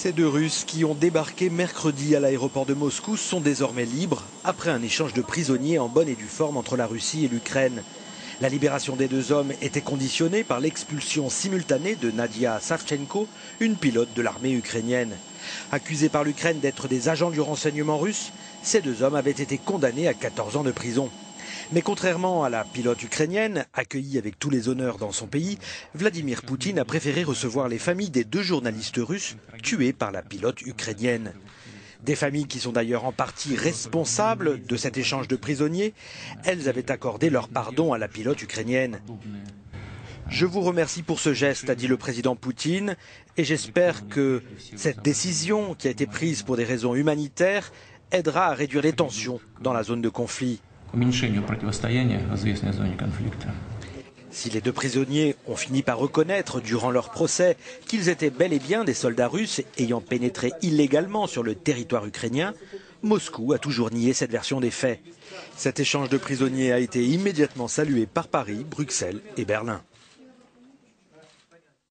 Ces deux Russes qui ont débarqué mercredi à l'aéroport de Moscou sont désormais libres après un échange de prisonniers en bonne et due forme entre la Russie et l'Ukraine. La libération des deux hommes était conditionnée par l'expulsion simultanée de Nadia Savchenko, une pilote de l'armée ukrainienne. Accusés par l'Ukraine d'être des agents du renseignement russe, ces deux hommes avaient été condamnés à 14 ans de prison. Mais contrairement à la pilote ukrainienne, accueillie avec tous les honneurs dans son pays, Vladimir Poutine a préféré recevoir les familles des deux journalistes russes tués par la pilote ukrainienne. Des familles qui sont d'ailleurs en partie responsables de cet échange de prisonniers. Elles avaient accordé leur pardon à la pilote ukrainienne. Je vous remercie pour ce geste, a dit le président Poutine, et j'espère que cette décision, qui a été prise pour des raisons humanitaires, aidera à réduire les tensions dans la zone de conflit. Si les deux prisonniers ont fini par reconnaître durant leur procès qu'ils étaient bel et bien des soldats russes ayant pénétré illégalement sur le territoire ukrainien, Moscou a toujours nié cette version des faits. Cet échange de prisonniers a été immédiatement salué par Paris, Bruxelles et Berlin.